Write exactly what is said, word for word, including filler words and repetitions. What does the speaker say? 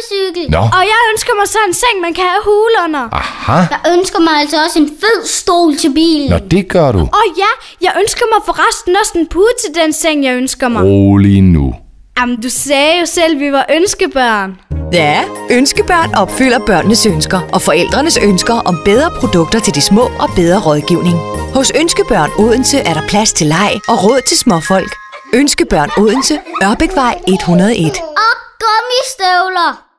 trampecykel. Nå. Og jeg ønsker mig så en seng, man kan have hule under. Aha. Jeg ønsker mig altså også en fed stol til bilen. Nå, det gør du. Og ja, jeg ønsker mig forresten også en pude til den seng, jeg ønsker mig. Rolig nu. Jamen, du sagde jo selv, vi var ønskebørn. Ja, ønskebørn opfylder børnenes ønsker og forældrenes ønsker om bedre produkter til de små og bedre rådgivning. Hos Ønskebørn Odense er der plads til leg og råd til småfolk. Ønskebørn Odense, Ørbækvej et hundrede og en. Og gummistøvler.